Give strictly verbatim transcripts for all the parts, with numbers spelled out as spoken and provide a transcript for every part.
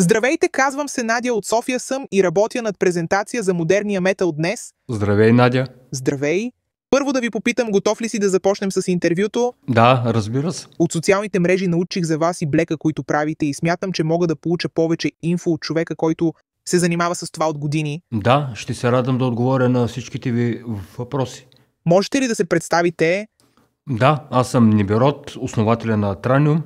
Здравейте, казвам се Надя, от София съм и работя над презентация за модерния метал днес. Здравей, Надя. Здравей! Първо да ви попитам, готов ли си да започнем с интервюто? Да, разбира се. От социалните мрежи научих за вас и блека, които правите, и смятам, че мога да получа повече инфо от човека, който се занимава с това от години. Да, ще се радвам да отговоря на всичките ви въпроси. Можете ли да се представите? Да, аз съм Ниберот, основателя на Атраниум.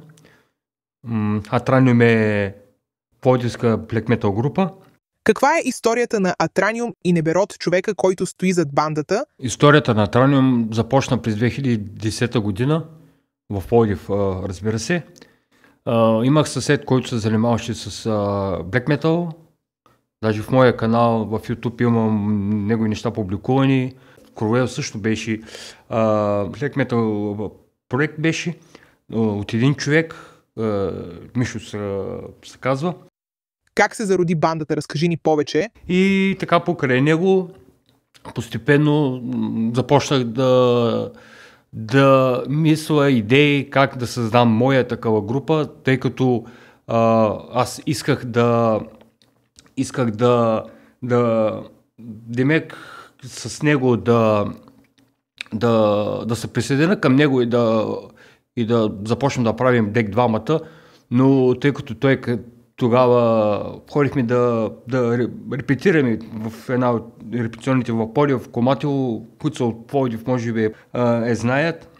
Атраниум е пловдивска блек метал група. Каква е историята на Атраниум и Неберот, човека, който стои зад бандата? Историята на Атраниум започна през две хиляди и десета година в Пловдив, разбира се. Имах съсед, който се занимаваше с блек метал. Даже в моя канал в YouTube имам негови неща публикувани. Кровел също беше блек метал проект беше от един човек, Мишо се, се казва. Как се зароди бандата? Разкажи ни повече. И така покрай него постепенно започнах да, да мисля идеи как да създам моя такава група, тъй като а, аз исках да исках да да демек с него да да, да се присъединя към него и да и да започнем да правим дек двамата, но тъй като той тогава ходихме да, да репетираме в една от репетиционните в Пловдив, в Коматево, които са от Пловдив, може би е знаят.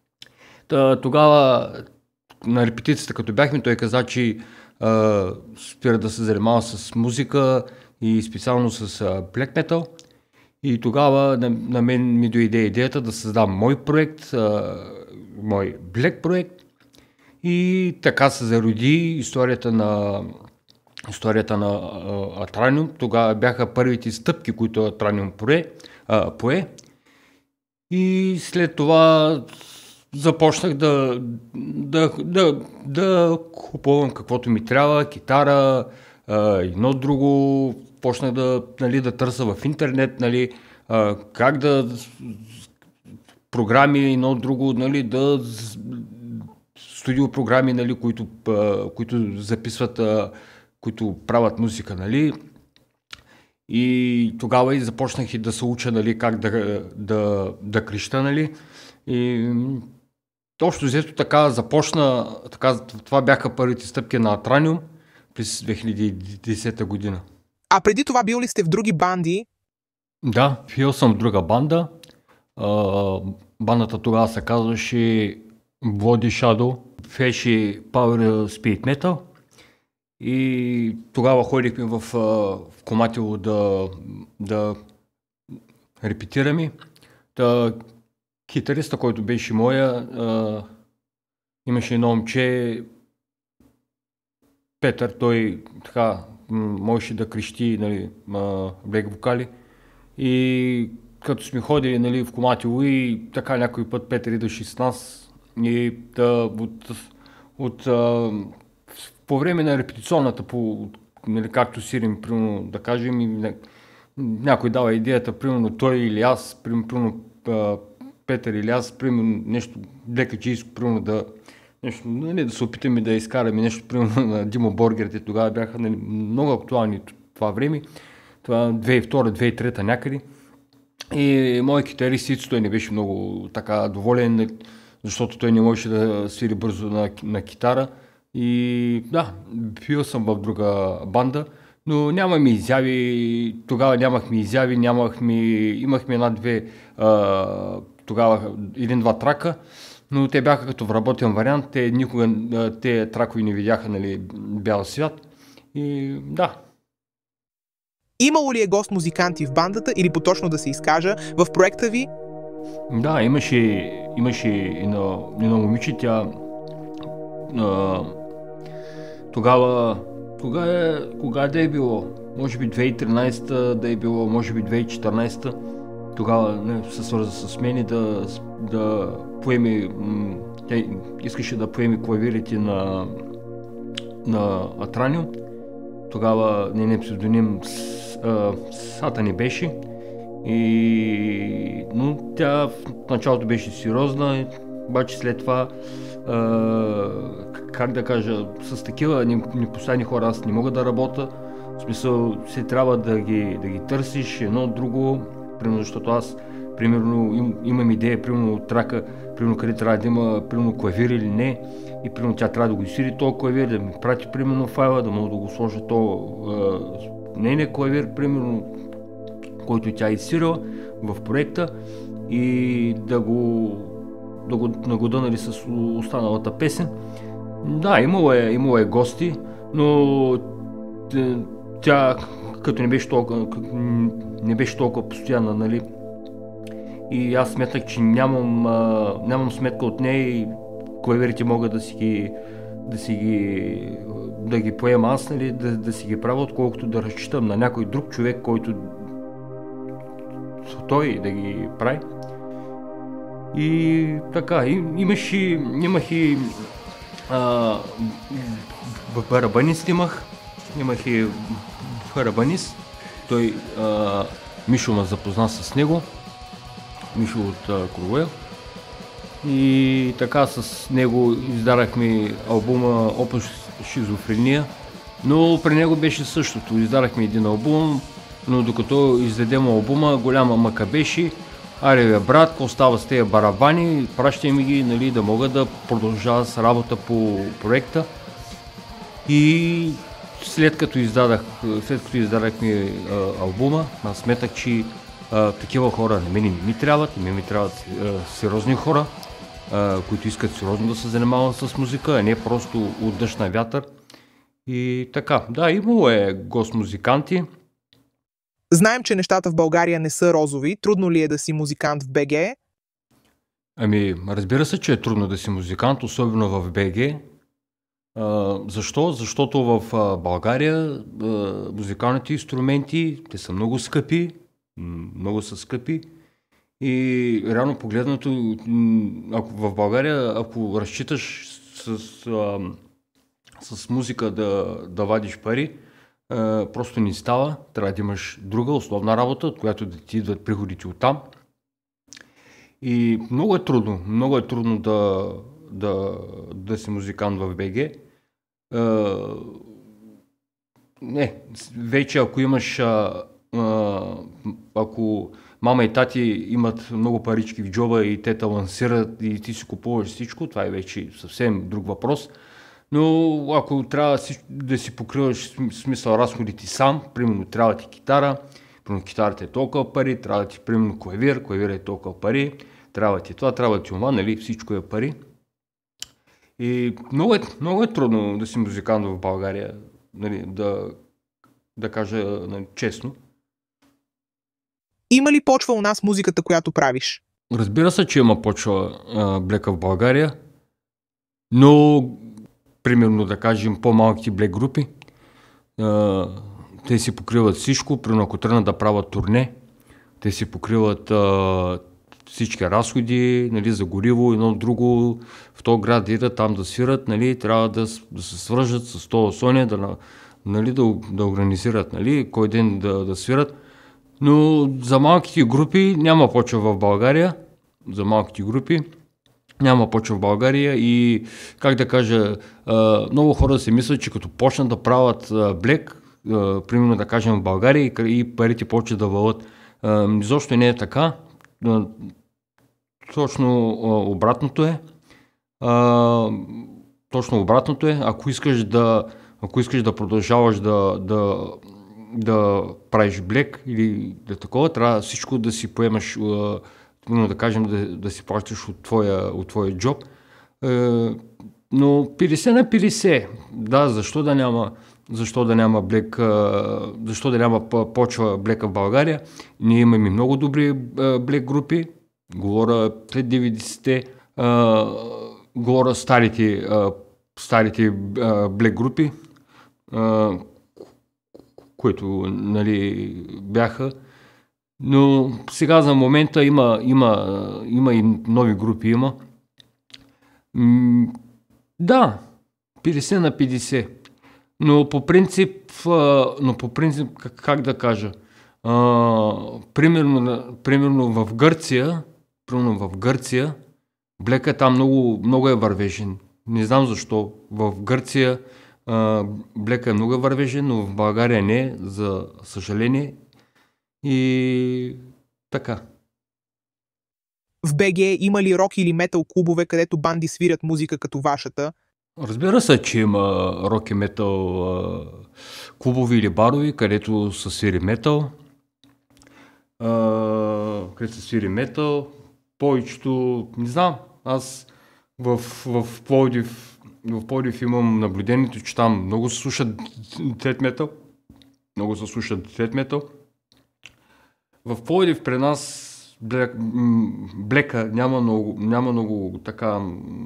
Тогава на репетицията, като бяхме, той каза, че а, спира да се занимава с музика и специално с блек метал. И тогава на, на мен ми дойде идеята да създам мой проект, а, мой блек проект. И така се зароди историята на историята на а, Атраниум. Тогава бяха първите стъпки, които Атраниум пое, а, пое. И след това започнах да, да, да, да купувам каквото ми трябва, китара, а, едно друго. Почнах да, нали, да търся в интернет, нали, а, как да програми, едно друго, нали, да студиопрограми, нали, които, а, които записват, а, които правят музика, нали. И тогава и започнах и да се уча, нали, как да, да, да креща, нали. И общо взето така започна, така, това бяха първите стъпки на Атраниум през две хиляди и десета година. А преди това бил ли сте в други банди? Да, бил съм в друга банда. А, бандата тогава се казваше Bloody Shadow, беше Power Speed Metal и тогава ходихме в, в Коматево да, да репетираме. Та, китариста, който беше моя, а, имаше едно момче, Петър, той така можеше да крещи, нали, блек вокали. И като сме ходили, нали, в Коматево и така някой път Петър идваше с нас и да, от, от, а, по време на репетиционната, по, нали, както сирим, примерно, да кажем, и, някой дава идеята, примерно той или аз, примерно Петър или аз, примерно нещо лекачийско, примерно да нещо, нали, да се опитаме да изкараме нещо, примерно на Димо Боргерите, тогава бяха, нали, много актуални това време, това две хиляди и втора - две хиляди и трета някъде. И моят китарист, той не беше много така доволен, защото той не можеше да свири бързо на, на китара. И да, бил съм в друга банда, но нямаме изяви, тогава нямахме изяви, нямахме, имахме една-две, тогава един-два трака, но те бяха като вработен вариант, те никога, те тракови не видяха, нали, бял свят. И да. Имало ли е гост-музиканти в бандата или поточно да се изкажа в проекта ви? Да, имаше, имаше едно, едно момиче, тя а, тогава, кога е, кога да е било? Може би две хиляди и тринадесета да е било, може би две хиляди и четиринадесета. Тогава, не, се свърза с мен да, да поеме, тя искаше да поеме клавирите на, на Атраниум. Тогава нейният псевдоним Сатани беше. И, но тя в началото беше сериозна, обаче след това а, как да кажа, с такива непостоянни хора аз не мога да работя. В смисъл, се трябва да ги, да ги търсиш едно друго, примерно, защото аз, примерно, им, имам идея, примерно, от трака, примерно, къде трябва да има, примерно, клавир или не, и, примерно, тя трябва да го изсвири този клавир, да ми прати, примерно, файла, да мога да го сложа то нейния клавир, примерно, който тя е изсвирила в проекта и да го, да го нагода, нали, с останалата песен. Да, имало е, имало е гости, но тя като не беше толкова, не беше толкова постоянна, нали, и аз сметнах, че нямам, а, нямам сметка от нея и клаверите мога да си ги, да си ги, да ги поема аз, нали, да, да си ги правя, отколкото да разчитам на някой друг човек, който той да ги прави. И така, имаш и, имах и а, барабанист имах, имах и барабанист, той а, Мишо ме запозна с него, Мишо от Круел, и така с него издарахме албума Опус Шизофрения, но при него беше същото, издарахме един албум, но докато издадем албума, голяма мъка беше, аре бе брат, какво става с тези барабани, пращай ми ги, нали, да мога да продължава с работа по проекта. И след като издадах, след като издадахме а, албума, аз сметах, че а, такива хора на мен не ми трябват, не ми трябват а, сериозни хора, а, които искат сериозно да се занимават с музика, а не просто от дъжд на вятър. И така, да, имало е гост-музиканти. Знаем, че нещата в България не са розови. Трудно ли е да си музикант в БГ? Ами, разбира се, че е трудно да си музикант, особено в БГ. А, защо? Защото в а, България а, музикалните инструменти, те са много скъпи, много са скъпи. И реално погледнато, ако в България, ако разчиташ с, а, с музика да, да вадиш пари, Uh, просто не става, трябва да имаш друга основна работа, от която да ти идват приходите оттам. И много е трудно, много е трудно да, да, да си музикант в БГ. Uh, не, вече ако имаш, uh, uh, ако мама и тати имат много парички в джоба и те те лансират и ти си купуваш всичко, това е вече съвсем друг въпрос. Но ако трябва да си покриваш смисъл разходите сам, примерно трябва ти китара, примерно китарата е толкова пари, трябва ти примерно клавир, клавир е толкова пари, трябва ти това, трябва ти това, нали, всичко е пари. И много е, много е трудно да си музикант в България, нали, да, да кажа, нали, честно. Има ли почва у нас музиката, която правиш? Разбира се, че има почва а, блека в България, но примерно да кажем по-малките блек групи, а, те си покриват всичко, примерно ако тръгнат да правят турне, те си покриват а, всички разходи, нали, за гориво, едно друго, в този град да идат там да свират, нали, трябва да, да се свържат с това Соня, да, нали, да, да организират, нали, кой ден да, да свират. Но за малките групи няма почва в България, за малките групи няма почва в България и, как да кажа, много хора си мислят, че като почнат да правят блек, примерно да кажем в България, и парите почват да валят. Изобщо не е така. Точно обратното е. Точно обратното е. Ако искаш да, ако искаш да продължаваш да, да, да правиш блек или да такова, трябва всичко да си поемаш, да кажем, да, да си плащаш от твоя, от твоя джоб. Е, но петдесет на петдесет, да, защо да няма, защо да няма блек, защо да няма почва блека в България. Ние имаме много добри блек групи, говоря след деветдесетте, говоря старите, старите блек групи, които, нали, бяха. Но сега за момента има, има, има и нови групи има. М- да, петдесет на петдесет. Но по принцип, но по принцип, как, как да кажа, а, примерно, примерно в Гърция, примерно в Гърция, Блека там много, много е вървежен. Не знам защо. В Гърция а, Блека е много вървежен, но в България не, за съжаление. И така. В БГ има ли рок или метал клубове, където банди свирят музика като вашата? Разбира се, че има рок и метал а, клубови или барови, където се свири метал. А, където се свири метал. Повечето, не знам, аз в, в Пловдив, в Пловдив имам наблюдението, че там много се слушат death metal. Много се слушат death metal. В Пловдив при нас Блек, Блека няма много, няма много така...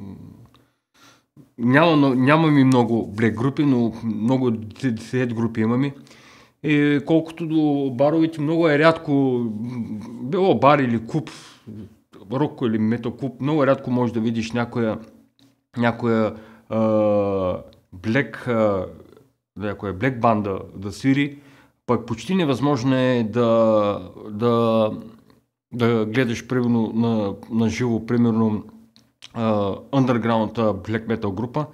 Няма, нямаме много блек групи, но много death групи имаме. И колкото до баровите, много е рядко, било бар или клуб, рок или метал клуб, много рядко можеш да видиш някоя, някоя блек, някоя блек банда да свири, пък почти невъзможно е да, да, да гледаш примерно на, на живо, примерно underground black metal група.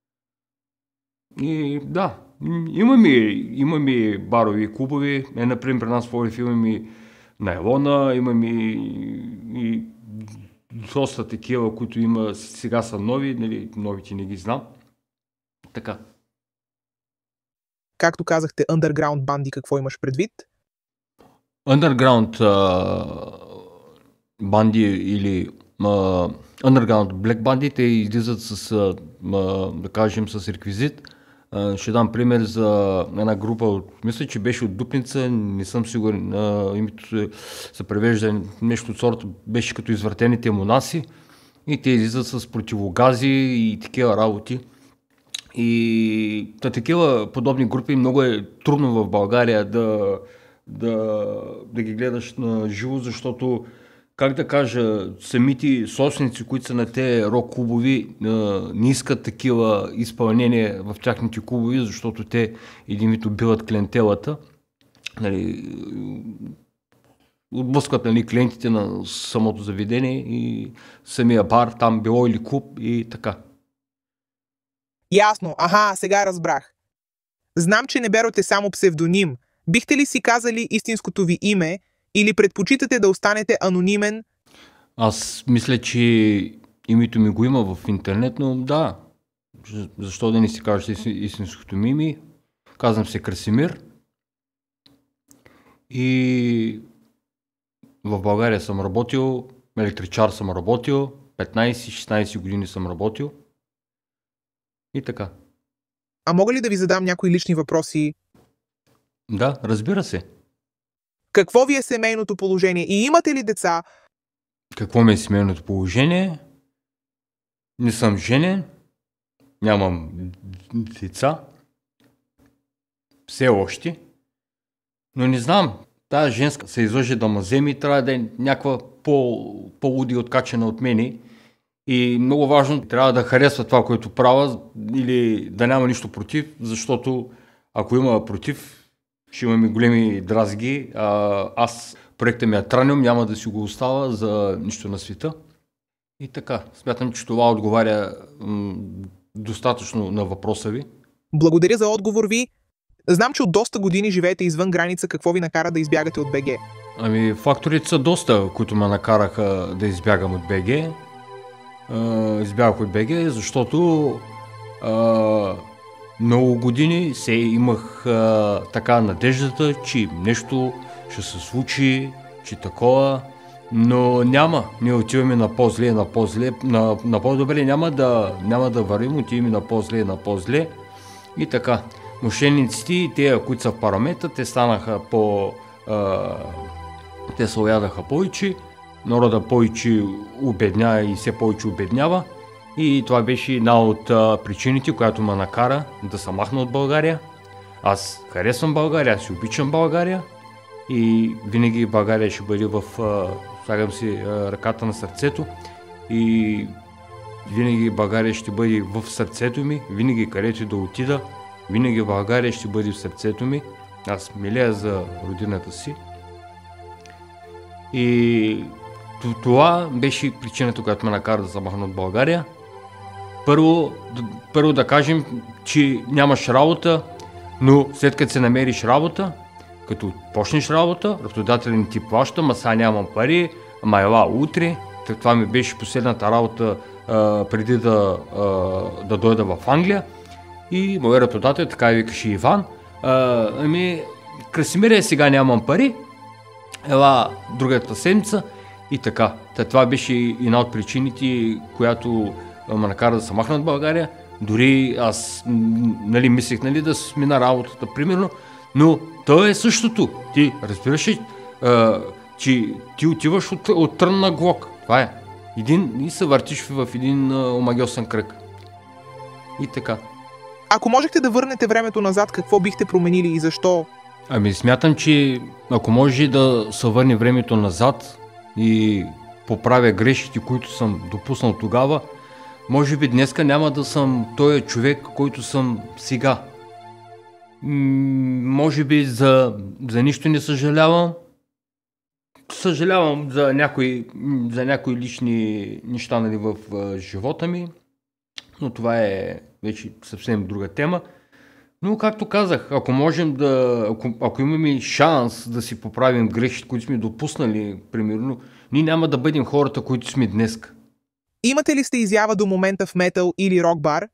И да, имаме, имаме барови клубови, е, например при нас в Пловдив имаме Найлона, имаме и доста такива, които има, сега са нови, нали, новите не ги знам. Така. Както казахте, underground банди, какво имаш предвид? Underground uh, банди или uh, underground black банди, те излизат с, uh, да кажем, с реквизит. Uh, ще дам пример за една група, от, мисля, че беше от Дупница, не съм сигурен, uh, името се, се превежда нещо от сорта, беше като извъртените монаси и те излизат с противогази и такива работи. И та, такива подобни групи много е трудно в България да, да, да ги гледаш на живо, защото, как да кажа, самите собственици, които са на те рок клубови, не искат такива изпълнения в тяхните клубови, защото те един вид убиват клиентелата. Нали, отблъскват, нали, клиентите на самото заведение и самия бар, там било или клуб и така. Ясно, аха, сега разбрах. Знам, че не берете само псевдоним. Бихте ли си казали истинското ви име или предпочитате да останете анонимен? Аз мисля, че името ми го има в интернет, но да. Защо да не си кажете истинското ми име? Казвам се Красимир. И в България съм работил, електричар съм работил, петнайсет-шестнайсет години съм работил. И така. А мога ли да ви задам някои лични въпроси? Да, разбира се. Какво ви е семейното положение и имате ли деца? Какво ми е семейното положение? Не съм женен, нямам деца, все още, но не знам, тая женска се излъже да ме вземе и трябва да е някаква по- по-луди откачена от мене. И много важно, трябва да харесва това, което правя, или да няма нищо против, защото ако има против, ще имаме големи дразги. А, аз проекта ми е Траниум, няма да си го остава за нищо на света. И така, смятам, че това отговаря м- достатъчно на въпроса ви. Благодаря за отговор ви. Знам, че от доста години живеете извън граница. Какво ви накара да избягате от БГ? Ами, факторите са доста, които ме накараха да избягам от БГ. Uh, избягах от БГ, защото uh, много години се имах uh, така надеждата, че нещо ще се случи, че такова, но няма. Ние отиваме на по-зле, на по-зле, на, на по-добре няма да, няма да вървим, отиваме на по-зле, на по-зле и така. Мошенниците и те, които са в параметра, те станаха по... Uh, те се оядаха повече. Народа повече обедня и все повече обеднява. И това беше една от а, причините, която ме накара да се махна от България. Аз харесвам България, аз си обичам България и винаги България ще бъде в, а, слагам си а, ръката на сърцето и винаги България ще бъде в сърцето ми, винаги където да отида, винаги България ще бъде в сърцето ми. Аз милея за родината си. И това беше причината, която ме накара да замахна от България. Първо, първо да кажем, че нямаш работа, но след като се намериш работа, като почнеш работа, работодателят не ти плаща, ма сега нямам пари, ама ела утре. Това ми беше последната работа а, преди да, а, да дойда в Англия. И моят работодател, така и викаше Иван, а, ами, Красимире, сега нямам пари, ела другата седмица и така. Та, това беше една от причините, която ме накара да се махна от България. Дори аз нали, мислех нали, да смина работата, примерно, но то е същото. Ти разбираш ли, а, че ти отиваш от, от трън на глок. Това е. Един, и се въртиш в един а, омагьосан кръг. И така. Ако можехте да върнете времето назад, какво бихте променили и защо? Ами смятам, че ако може да се върне времето назад и поправя грешките, които съм допуснал тогава, може би днеска няма да съм този човек, който съм сега. М- може би за, за нищо не съжалявам. Съжалявам за някои, за някои лични неща нали, в uh, живота ми, но това е вече съвсем друга тема. Но както казах, ако можем да, ако, ако имаме шанс да си поправим грешките, които сме допуснали, примерно, ние няма да бъдем хората, които сме днес. Имате ли сте изява до момента в метал или рок бар?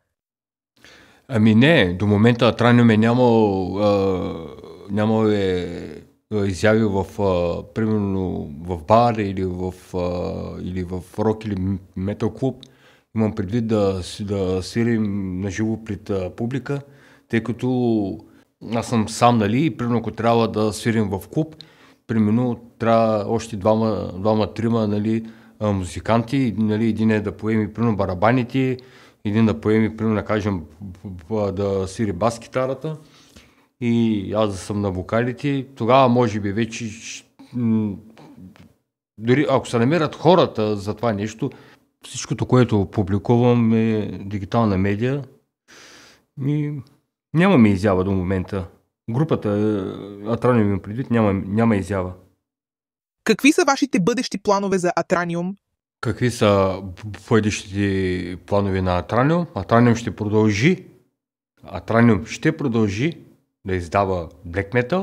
Ами не, до момента Атраниум е нямал, а, нямал е изяви в, а, примерно, в бар или в, а, или в рок или метал клуб. Имам предвид да, да свирим наживо пред а, публика, тъй като аз съм сам, нали, и примерно ако трябва да свирим в клуб, примерно трябва още двама, двама трима, нали, музиканти, нали, един е да поеми примерно барабаните, един да поеми, примерно, да кажем, да свири бас-китарата и аз да съм на вокалите. Тогава може би вече, дори ако се намерят хората за това нещо, всичкото, което публикувам е дигитална медия и нямаме изява до момента. Групата Атраниум им предвид няма, няма изява. Какви са вашите бъдещи планове за Атраниум? Какви са бъдещите планове на Атраниум? Атраниум ще продължи Атраниум ще продължи да издава Black Metal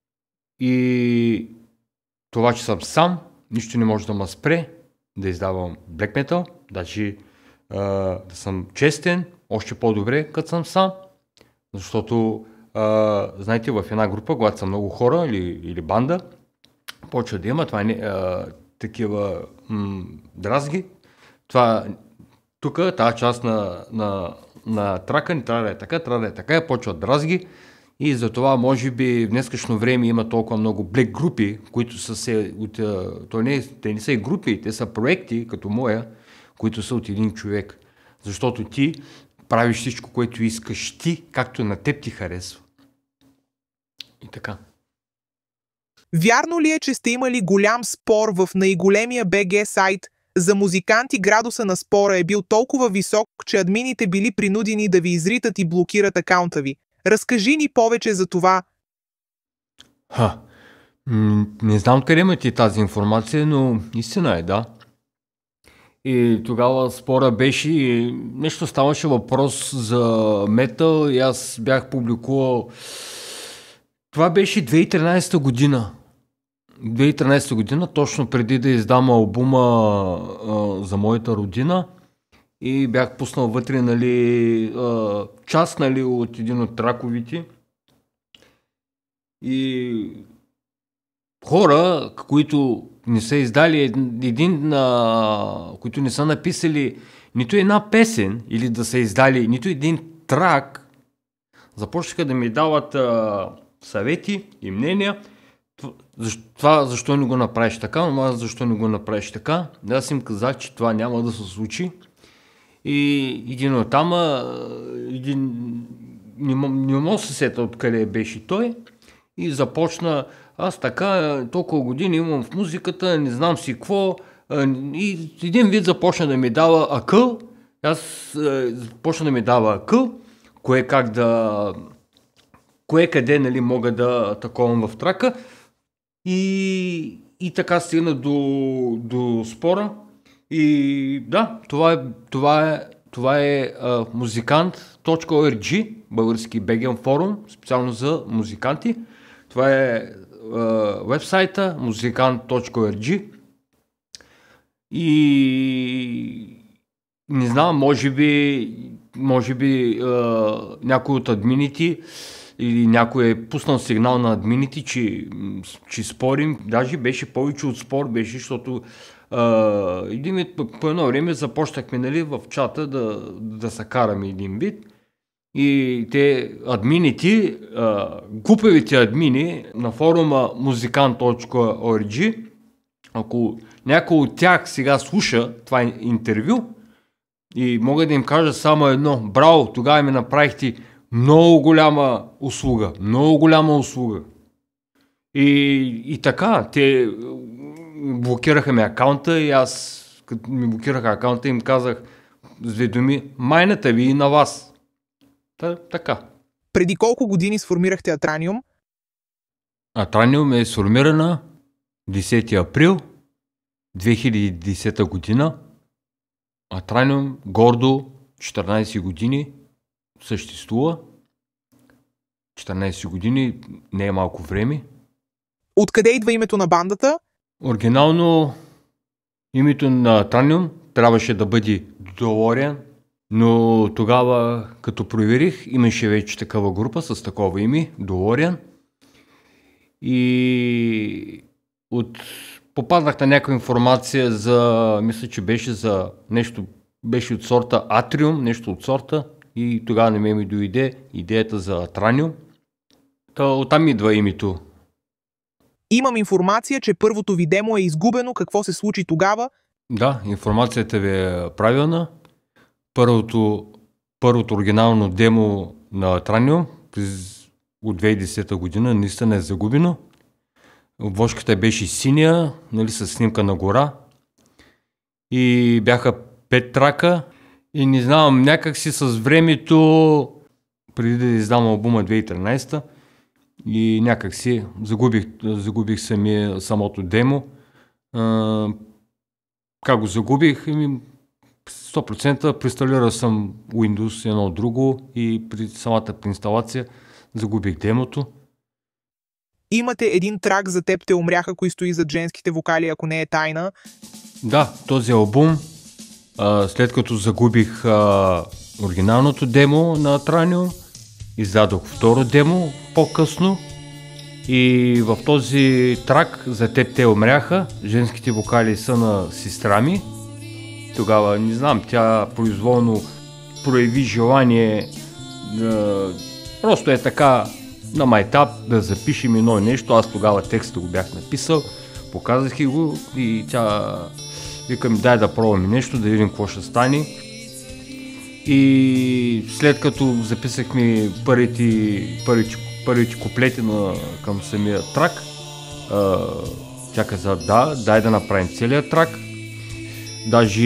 и това, че съм сам, нищо не може да ме спре да издавам Black Metal, даже а, да съм честен, още по-добре, като съм сам, защото а, знаете, в една група, когато са много хора или, или банда, почва да има това не, а, такива м- дразги. Това, тук тази част на, на, на трака не трябва да е така, трябва да е така, и почват дразги. И затова може би в днескашно време има толкова много блек групи, които са се от... То не, те не са и групи, те са проекти, като моя, които са от един човек. Защото ти правиш всичко, което искаш ти, както на теб ти харесва. И така. Вярно ли е, че сте имали голям спор в най-големия би джи сайт? За музиканти градуса на спора е бил толкова висок, че админите били принудени да ви изритат и блокират акаунта ви. Разкажи ни повече за това. Ха, м- не знам къде имате тази информация, но истина е, да. И тогава спора беше, нещо ставаше въпрос за метал и аз бях публикувал. Това беше две хиляди и тринадесета година. две хиляди и тринадесета година, точно преди да издам албума а, за моята родина. И бях пуснал вътре, нали, а, част, нали, от един от траковите. И хора, които не са издали един, а, които не са написали нито една песен или да са издали нито един трак, започнаха да ми дават а, съвети и мнения. Защо, това защо не го направиш така, но аз защо не го направиш така. Аз им казах, че това няма да се случи. И един от там, един, не, не мога да се сета откъде беше той и започна, аз така толкова години имам в музиката, не знам си какво, и един вид започна да ми дава акъл, аз започна да ми дава акъл, кое как да, кое къде нали, мога да таковам в трака и, и така стигна до, до спора. И да, това е, това е, това е а, музикант точка о ар джи, български бегем форум, специално за музиканти. Това е вебсайта музикант точка о ар джи. И не знам, може би, може би а, някой от админите или някой е пуснал сигнал на админите, че, че спорим. Даже беше повече от спор, беше, защото а, един вид, по едно време започнахме, нали, в чата да, да се караме един вид. И те админите, а, глупавите админи на форума музикант точка о ар джи, ако някой от тях сега слуша това интервю, и мога да им кажа само едно: браво, тогава ми направихте много голяма услуга, много голяма услуга. И, и така, те блокираха ми акаунта и аз, като ми блокираха акаунта, им казах с две думи: майната ви и на вас. Та, така. Преди колко години сформирахте Атраниум? Атраниум е сформирана десети април две хиляди и десета година. Атраниум гордо четиринайсет години съществува. четиринайсет години не е малко време. Откъде идва името на бандата? Оригинално името на Атраниум трябваше да бъде DeLorean, но тогава, като проверих, имаше вече такава група с такова име, DeLorean. И от... попаднах на някаква информация за, мисля, че беше за нещо, беше от сорта Атриум, нещо от сорта, и тогава не ме ми дойде идеята за Атраниум. Та оттам идва името. Имам информация, че първото ви демо е изгубено. Какво се случи тогава? Да, информацията ви е правилна. Първото, първото оригинално демо на Атраниум от две хиляди и десета година наистина е загубено. Обложката беше синя, нали, с снимка на гора. И бяха пет трака. И не знам, някак си с времето, преди да издам албума две хиляди и тринайсета, и някак си загубих, загубих самия, самото демо. А, как го загубих? сто процента престалирал съм Windows едно от друго и при самата инсталация загубих демото. Имате един трак "За теб те умряха", кои стои зад женските вокали, ако не е тайна. Да, този албум, а, след като загубих а, оригиналното демо на Атраниум, издадох второ демо по-късно и в този трак "За теб те умряха" женските вокали са на сестра ми. Тогава, не знам, тя произволно прояви желание, да, просто е така на майтап да запишем едно нещо. Аз тогава текста го бях написал, показах го и тя викам: дай да пробваме нещо, да видим какво ще стане. И след като записахме първите, първите, първите куплети на, към самия трак, а, тя каза: да, дай да направим целият трак. Даже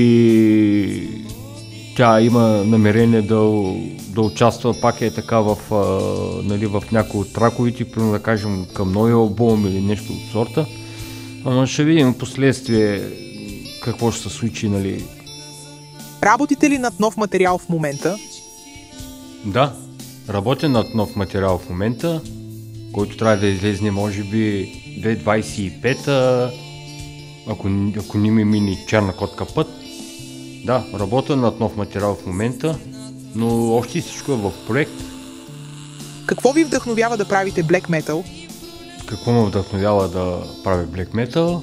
тя има намерение да, да участва пак е така в, а, нали, в някои от траковите, примерно да кажем към новия албум или нещо от сорта. Ама ще видим последствие какво ще се случи, нали. Работите ли над нов материал в момента? Да, работя над нов материал в момента, който трябва да излезне може би две хиляди двайсет и пета, ако, ако не ми мини черна котка път. Да, работя над нов материал в момента, но още всичко е в проект. Какво ви вдъхновява да правите black metal? Какво ме вдъхновява да правя black metal?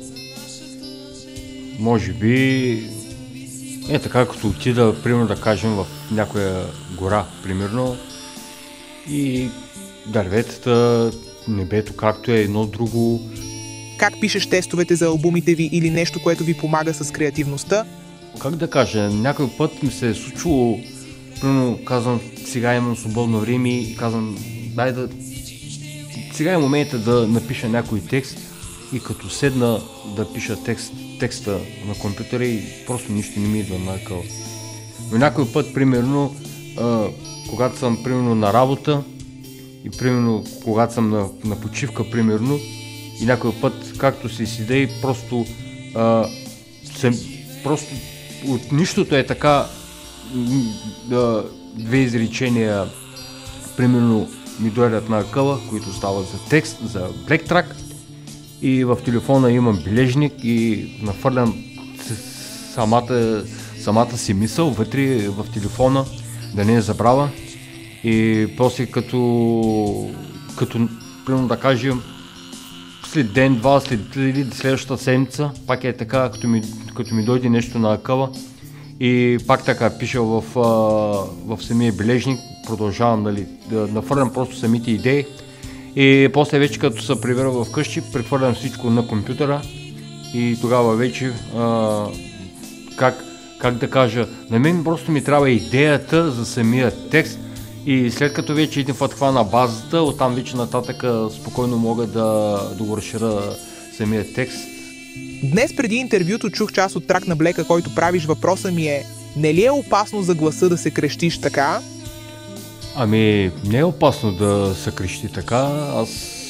Може би е така, като отида, примерно да кажем, в някоя гора, примерно, и дърветата, небето, както е едно друго. Как пишеш тестовете за албумите ви или нещо, което ви помага с креативността? Как да кажа, някой път ми се е случило, примерно казвам: сега имам свободно време и казвам: дай да... сега е момента да напиша някой текст, и като седна да пиша текст, текста на компютъра и просто нищо не ми идва на акъл. Но някой път, примерно, а, когато съм примерно на работа и примерно когато съм на, на почивка, примерно, и някой път, както си с идеи, просто, а, съм, просто от нищото е така а, две изречения, примерно ми дойдат на акъла, които стават за текст, за Black Track, и в телефона имам бележник и нафърлям самата, самата си мисъл вътре в телефона, да не я забравя. И после като, като примерно да кажем, след ден, два, след следващата седмица, пак е така, като ми, като ми дойде нещо на акъла и пак така пиша в, в самия бележник, продължавам, нали, да нафърлям просто самите идеи и после вече като се прибера в къщи, прехвърлям всичко на компютъра и тогава вече а, как, как да кажа, на мен просто ми трябва идеята за самия текст и след като вече идем в това на базата, оттам вече нататък спокойно мога да, да го разширя самия текст. Днес преди интервюто чух част от трак на Блека, който правиш. Въпроса ми е, не ли е опасно за гласа да се крещиш така? Ами, не е опасно да се крещи така. Аз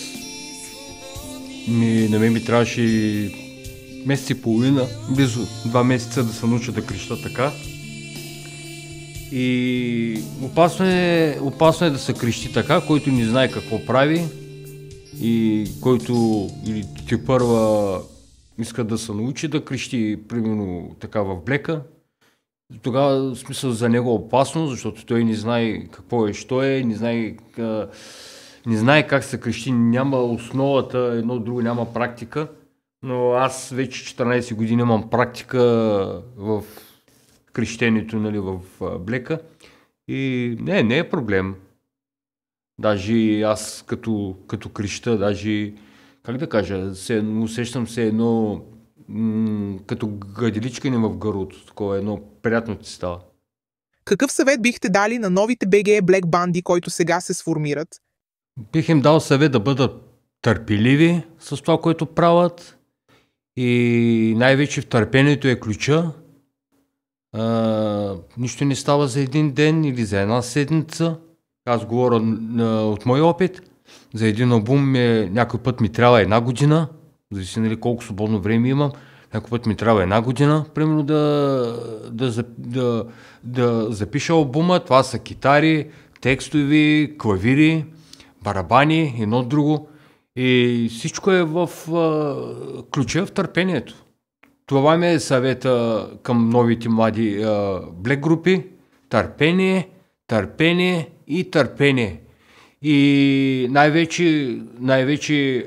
ми, на мен ми трябваше месец и половина, близо два месеца да се науча да креща така. И опасно е, опасно е да се крещи така, който не знае какво прави и който или те първа иска да се научи да крещи, примерно така в Блека. Тогава в смисъл за него е опасно, защото той не знае какво е, що е, не знае, не знае как се крещи, няма основата, едно друго, няма практика. Но аз вече четиринайсет години имам практика в крещението, нали, в Блека и не, не е проблем. Даже аз като, като креща, даже, как да кажа, се, усещам се едно м- като гаделичкане в гърлото, такова едно приятно ти става. Какъв съвет бихте дали на новите би джи Black банди, които сега се сформират? Бих им дал съвет да бъдат търпеливи с това, което правят и най-вече в търпението е ключа. Uh, нищо не става за един ден или за една седмица. Аз говоря uh, от мой опит. За един албум е, някой път ми трябва една година, зависи, нали, колко свободно време имам. Някой път ми трябва една година, примерно да, да, да, да запиша албума. Това са китари, текстови, клавири, барабани, едно друго. И всичко е в uh, ключа в търпението. Това ми е съвета към новите млади Black групи. Търпение, търпение и търпение. И най-вече, най-вече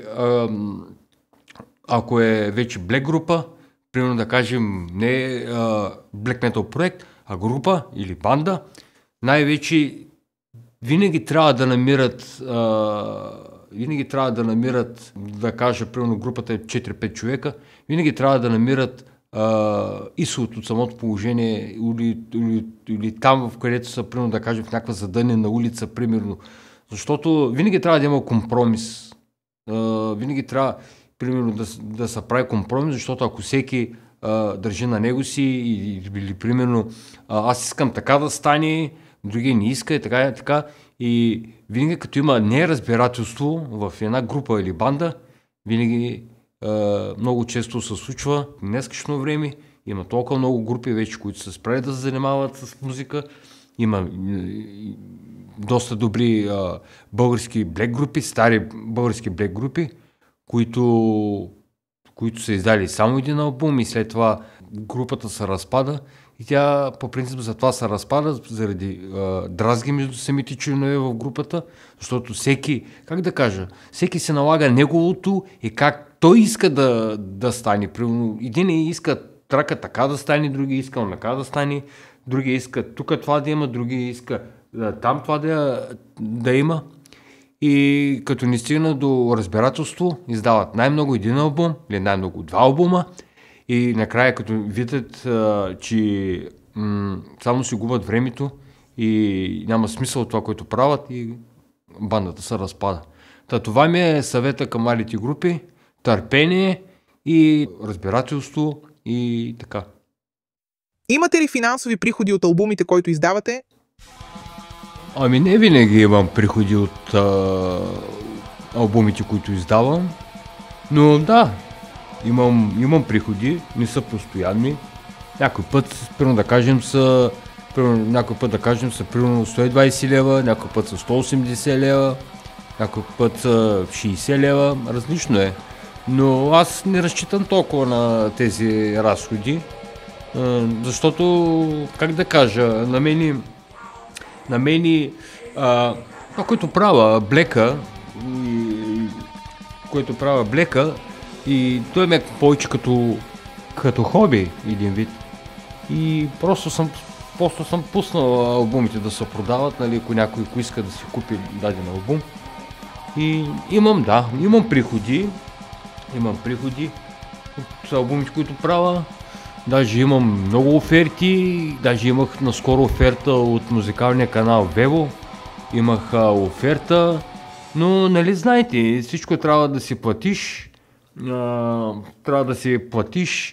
ако е вече Black група, примерно да кажем не Black Metal проект, а група или банда, най-вече винаги трябва да намират винаги трябва да намират, да кажа, примерно групата е четири-пет човека, винаги трябва да намират а, изход от самото положение или, или, или там, в където са, примерно, да кажем, в някаква задънена улица, примерно. Защото винаги трябва да има компромис. А, винаги трябва, примерно, да, да се прави компромис, защото ако всеки а, държи на него си или, или примерно, а, аз искам така да стане, другия не иска и така и така. И винаги като има неразбирателство в една група или банда, винаги е, много често се случва в днескашно време. Има толкова много групи вече, които се спрели да се занимават с музика. Има е, доста добри е, български блек групи, стари български блек групи, които, които са издали само един албум и след това групата се разпада. И тя по принцип за това се разпада, заради а, дразги между самите членове в групата, защото всеки, как да кажа, всеки се налага неговото и как той иска да, да стане. Примерно, един иска трака така да стане, други иска онака да стане, други иска тук това да има, други иска да, там това да, да има. И като не стигна до разбирателство, издават най-много един албум или най-много два албума. И накрая, като видят, а, че м- само си губят времето и няма смисъл от това, което правят, и бандата се разпада. Та, това ми е съвета към малите групи. Търпение и разбирателство и така. Имате ли финансови приходи от албумите, които издавате? Ами не винаги имам приходи от а, албумите, които издавам. Но да, имам, имам приходи, не са постоянни. Някой път, примерно да кажем, са, примерно, някой път да кажем са примерно сто и двайсет лева, някой път са сто и осемдесет лева, някой път са шейсет лева, различно е. Но аз не разчитам толкова на тези разходи, защото, как да кажа, на мен, на мен а, това, което правя блека, и, което правя блека, и той ме е повече като, като хоби, един вид. И просто съм, просто съм пуснал албумите да се продават, нали, ако някой ако иска да си купи даден албум. И имам, да, имам приходи, имам приходи от албумите, които правя. Даже имам много оферти, даже имах наскоро оферта от музикалния канал Vevo. Имах а, оферта, но нали знаете, всичко трябва да си платиш, а, трябва да си платиш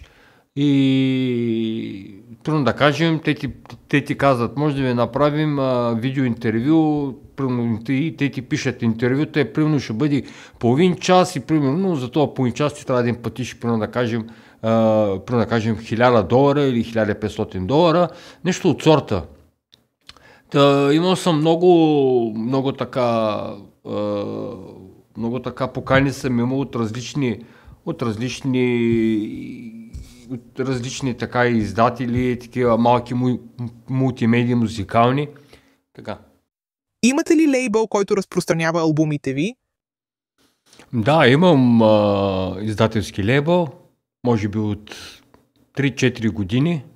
и трудно да кажем, те ти, те ти казват, може да ви направим а, видеоинтервю, и те ти пишат интервюто, е примерно ще бъде половин час и примерно за това половин час ти трябва да им платиш, примерно да кажем, Uh, да кажем хиляда долара или хиляда и петстотин долара, нещо от сорта. Та, имал съм много, много така, uh, много така покани съм имал от различни, от различни, от различни така издатели, такива малки му, мултимедии музикални. Така. Имате ли лейбъл, който разпространява албумите ви? Да, имам uh, издателски лейбъл. Може би от три-четири години.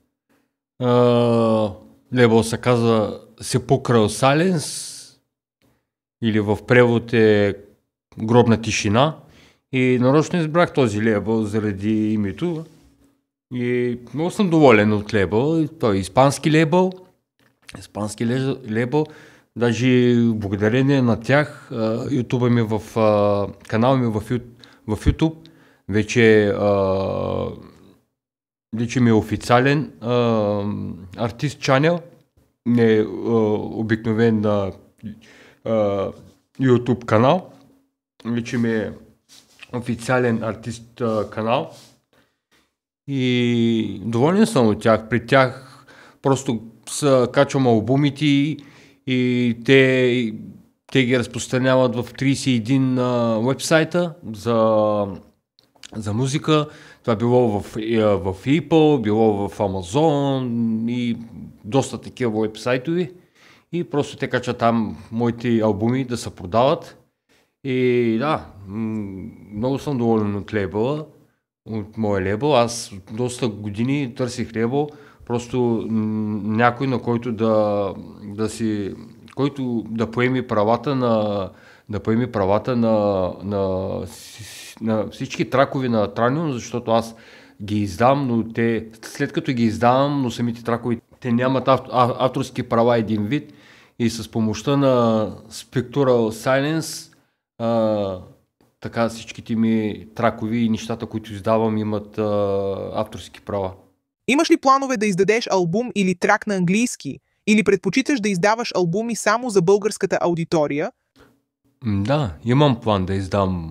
Uh, лейбъл се казва Sepulchral Silence или в превод е Гробна тишина. И нарочно избрах този лейбъл заради името. И много съм доволен от лейбъл. Той е испански лейбъл. Испански лейбъл. Даже благодарение на тях YouTube ми в канал ми в YouTube вече, а, вече ми е официален а, артист чанел, не е обикновен а, а, YouTube канал, вече ми е официален артист а, канал и доволен съм от тях. При тях просто са, качвам албумите и, и те, те ги разпространяват в трийсет и един а, вебсайта за за музика. Това било в, в Apple, било в Amazon и доста такива уебсайтови. И просто те качат там моите албуми да се продават. И да, много съм доволен от лейбъла, от моя лейбъл. Аз доста години търсих лейбъл, просто някой, на който да, да си, който да поеми правата на, да поеми правата на, на на всички тракови на Трanium, защото аз ги издам, но те, след като ги издавам, но самите тракови, те нямат ав, авторски права един вид и с помощта на Spectral Silence а, така всичките ми тракови и нещата, които издавам, имат а, авторски права. Имаш ли планове да издадеш албум или трак на английски? Или предпочиташ да издаваш албуми само за българската аудитория? Да, имам план да издам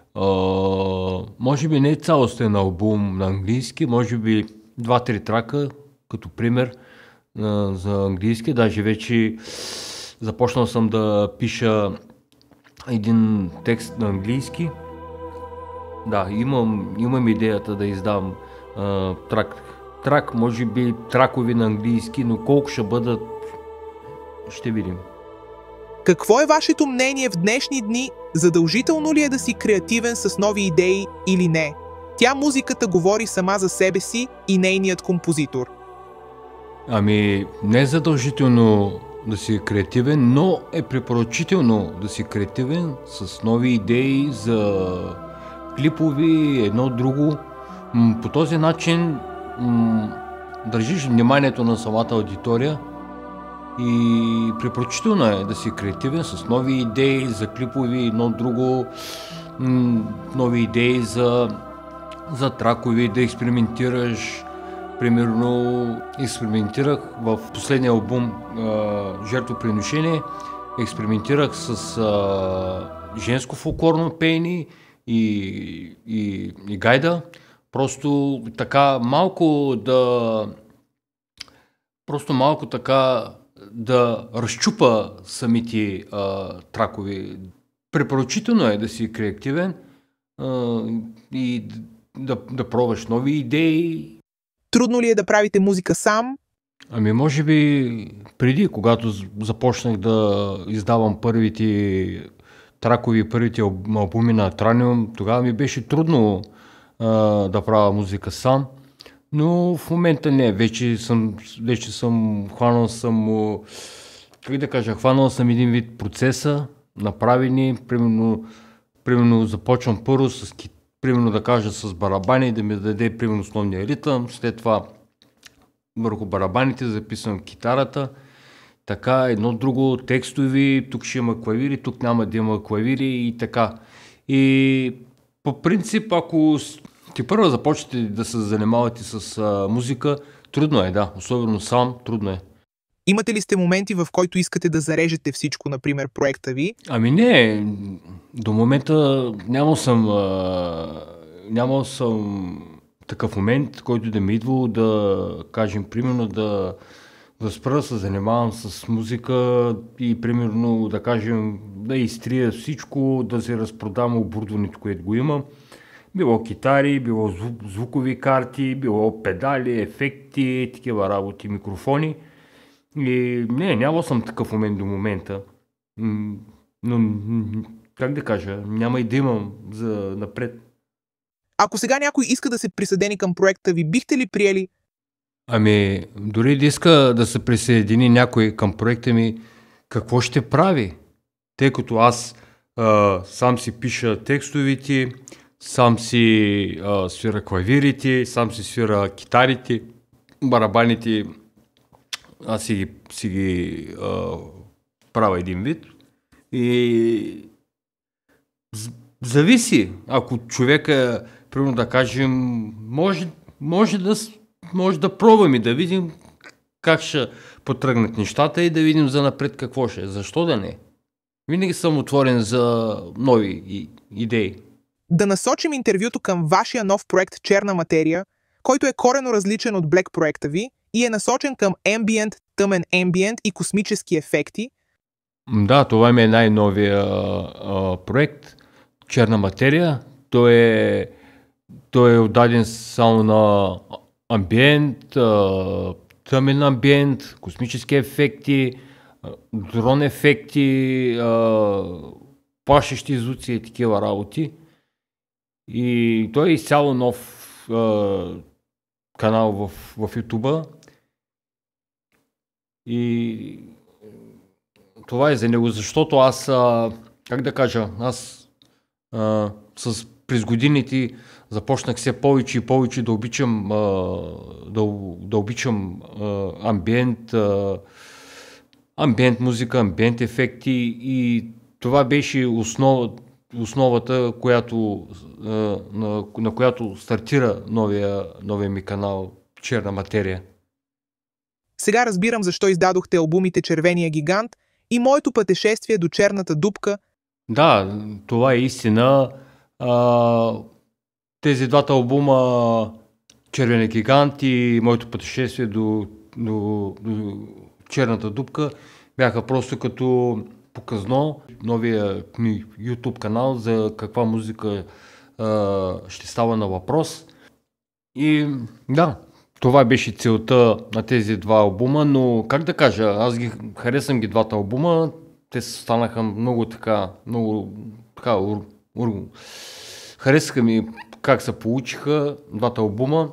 Uh, може би не цялостен албум на английски, може би два-три трака, като пример uh, за английски. Даже вече започнал съм да пиша един текст на английски. Да, имам, имам идеята да издам uh, трак, трак, може би тракови на английски, но колко ще бъдат, ще видим. Какво е вашето мнение в днешни дни? Задължително ли е да си креативен с нови идеи или не? Тя музиката говори сама за себе си и нейният композитор. Ами, не е задължително да си креативен, но е препоръчително да си креативен с нови идеи за клипови, едно друго. По този начин държиш вниманието на самата аудитория. И препоръчително е да си креативен с нови идеи за клипови, едно друго, нови идеи за, за тракови, да експериментираш. Примерно експериментирах в последния албум Жертвоприношение, експериментирах с а, женско фолклорно пеене и, и, и гайда. Просто така малко да просто малко така да разчупа самите а, тракове. Препоръчително е да си креативен а, и да, да пробваш нови идеи. Трудно ли е да правите музика сам? Ами може би преди, когато започнах да издавам първите тракови, първите албуми на Траниум, тогава ми беше трудно а, да правя музика сам. Но в момента не, вече съм, вече съм хванал съм, как да кажа, хванал съм един вид процеса, направени, примерно, примерно започвам първо с, примерно да кажа с барабани, да ми даде примерно основния ритъм, след това върху барабаните записвам китарата, така едно друго, текстови, тук ще има клавири, тук няма да има клавири и така. И по принцип, ако ти първо започнете да се занимавате с а, музика, трудно е, да, особено сам, трудно е. Имате ли сте моменти, в който искате да зарежете всичко, например, проекта ви? Ами не, до момента нямал съм, а, нямал съм такъв момент, който да ми идва да кажем, примерно да, да спра да се занимавам с музика и примерно да кажем да изтрия всичко, да се разпродам оборудването, което го имам. Било китари, било звук, звукови карти, било педали, ефекти, такива работи, микрофони. И не, нямал съм такъв момент до момента. Но, как да кажа, няма и да имам за напред. Ако сега някой иска да се присъедини към проекта ви, бихте ли приели? Ами, дори да иска да се присъедини някой към проекта ми, какво ще прави? Тъй като аз а, сам си пиша текстовите, сам си а, свира клавирите, сам си свира китарите, барабаните, аз си, си ги а, правя един вид. И зависи, ако човека, примерно да кажем, може, може, да, може да пробваме да видим как ще потръгнат нещата и да видим за напред какво ще е. Защо да не? Винаги съм отворен за нови идеи. Да насочим интервюто към вашия нов проект Черна материя, който е коренно различен от Black проекта ви и е насочен към ambient, тъмен ambient и космически ефекти. Да, това ми е най-новия а, проект Черна материя. Той е, той е отдаден само на амбиент, а, тъмен амбиент, космически ефекти, дрон ефекти, а, плашещи звуци и такива работи. И той е изцяло нов а, канал в, в YouTube. И това е за него, защото аз, а, как да кажа, аз а, с, през годините започнах все повече и повече да обичам, а, да, да обичам а, амбиент, а, амбиент музика, амбиент ефекти и това беше основа, основата, която, а, на, на която стартира новия, новия ми канал Черна материя. Сега разбирам защо издадохте албумите Червения гигант и Моето пътешествие до черната дупка. Да, това е истина. А, тези двата албума Червения гигант и Моето пътешествие до, до, до черната дупка бяха просто като показно новия ми YouTube канал за каква музика а, ще става на въпрос. И да, това беше целта на тези два албума, но как да кажа, аз ги харесвам ги двата албума, те станаха много така, много така, ур, ур, харесаха ми как се получиха двата албума.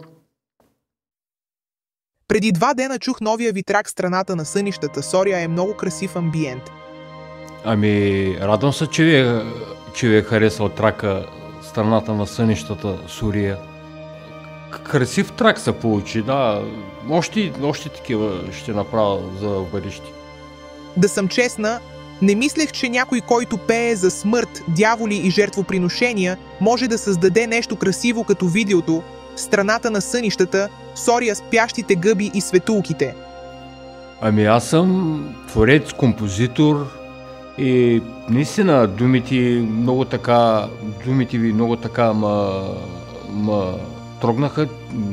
Преди два дена чух новия ви трак Страната на сънищата. Сория е много красив амбиент. Ами, радвам се, че ви, че ви е харесал трака Страната на сънищата, Сория. Красив трак се получи, да. Още, още такива ще направя за бъдеще. Да съм честна, не мислех, че някой, който пее за смърт, дяволи и жертвоприношения, може да създаде нещо красиво като видеото Страната на сънищата, Сория, спящите гъби и светулките. Ами аз съм творец, композитор И наистина думите много така, думите ви много така ма, ма трогнаха,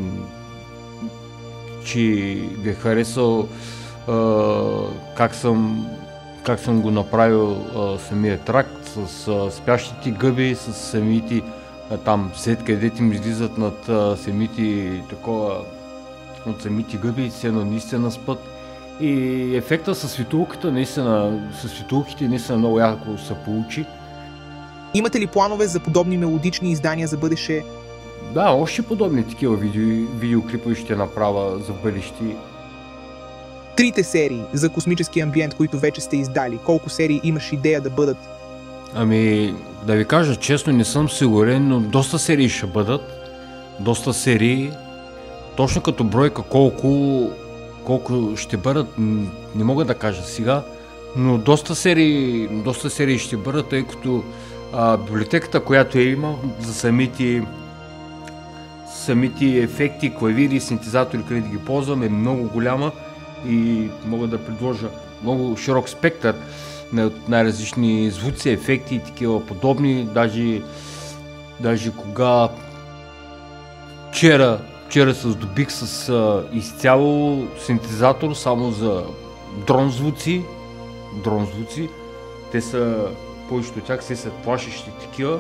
че ви е харесал а, как съм как съм го направил а, самия тракт с а, спящите гъби, с самите а, там след където им излизат над а, самите такова от самите гъби, се едно наистина спът. И ефекта със светулката, наистина, със светулките наистина много яко се получи. Имате ли планове за подобни мелодични издания за бъдеще? Да, още подобни такива видео, видеоклипове ще направя за бъдещи. Трите серии за космически амбиент, които вече сте издали, колко серии имаш идея да бъдат? Ами, да ви кажа честно, не съм сигурен, но доста серии ще бъдат. Доста серии. Точно като бройка колко, колко ще бъдат, не мога да кажа сега, но доста серии, доста серии ще бъдат, тъй като а, библиотеката, която я има за самите, самите ефекти, клавири и синтезатори, където ги ползвам, е много голяма и мога да предложа много широк спектър на най-различни звуци, ефекти и такива подобни. Даже, даже кога вчера, вчера се здобих с а, изцяло синтезатор само за дрон звуци. Дрон звуци. Те са, повечето от тях се са плашещи такива.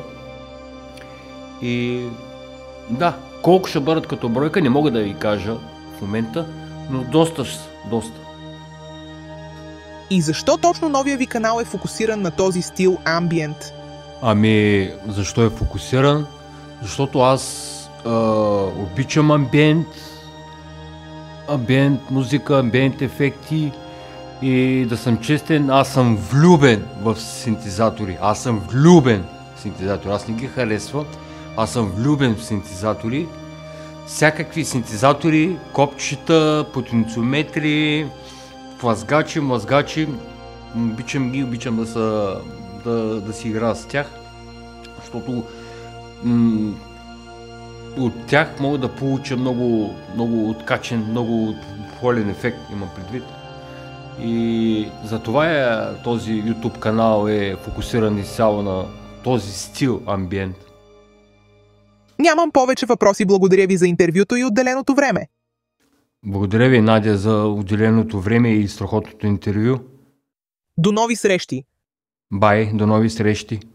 И да, колко ще бъдат като бройка, не мога да ви кажа в момента, но доста ще са, доста. И защо точно новия ви канал е фокусиран на този стил амбиент? Ами, защо е фокусиран? Защото аз а, обичам амбиент, амбиент музика, амбиент ефекти и да съм честен, аз съм влюбен в синтезатори. Аз съм влюбен в синтезатори. Аз не ги харесвам. Аз съм влюбен в синтезатори. Всякакви синтезатори, копчета, потенциометри, плазгачи, млазгачи. Обичам ги, обичам да, са, да, да си играя с тях, защото м- от тях мога да получа много, много откачен, много пълен ефект, имам предвид. И затова е, този YouTube канал е фокусиран изцяло на този стил амбиент. Нямам повече въпроси, благодаря ви за интервюто и отделеното време. Благодаря ви, Надя, за отделеното време и страхотното интервю. До нови срещи! Бай, до нови срещи!